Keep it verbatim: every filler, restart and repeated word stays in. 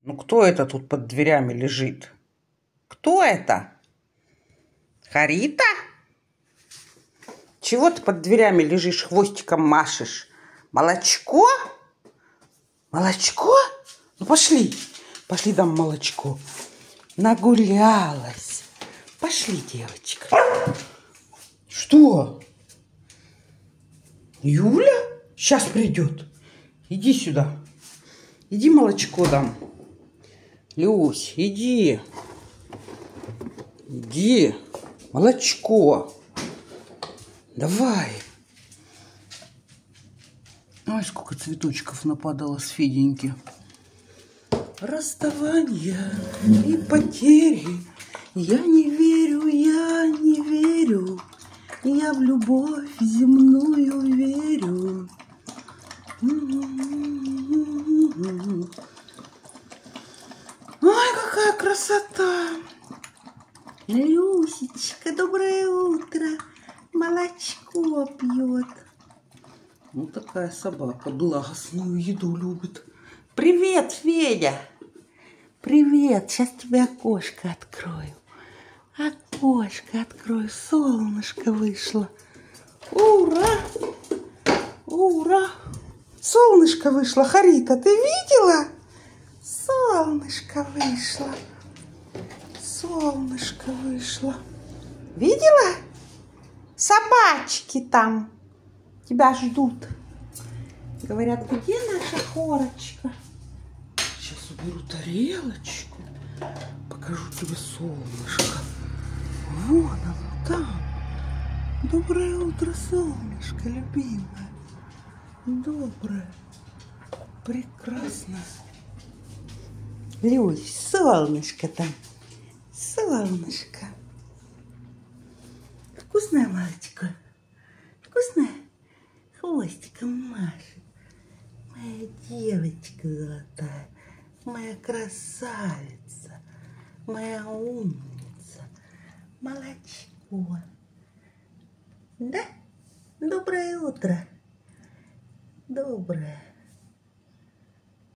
Ну кто это тут под дверями лежит? Кто это? Харита? Чего ты под дверями лежишь, хвостиком машешь? Молочко? Молочко? Ну пошли, пошли дам молочко. Нагулялась. Пошли, девочка. Что? Юля? Сейчас придет. Иди сюда. Иди молочко дам. Люсь, иди. Иди. Молочко. Давай. Ой, сколько цветочков нападало с Феденьки. Расставания и потери. Я не верю, я не верю. Я в любовь земную верю. Ой, какая красота! Люсечка, доброе утро. Молочко пьет. Ну, такая собака благостную еду любит. Привет, Федя. Привет. Сейчас тебе окошко открою. Окошко открою. Солнышко вышло. Ура! Ура! Солнышко вышло. Харита, ты видела? Солнышко вышло. Солнышко вышло. Видела? Собачки там тебя ждут. Говорят, где наша Хорочка? Сейчас уберу тарелочку. Покажу тебе солнышко. Вон оно там. Доброе утро, солнышко, любимое. Доброе. Прекрасно. Люсь, солнышко там. Солнышко. Вкусное молочко? Вкусное? Хвостиком машет. Моя девочка золотая. Моя красавица. Моя умница. Молочко. Да? Доброе утро. Доброе.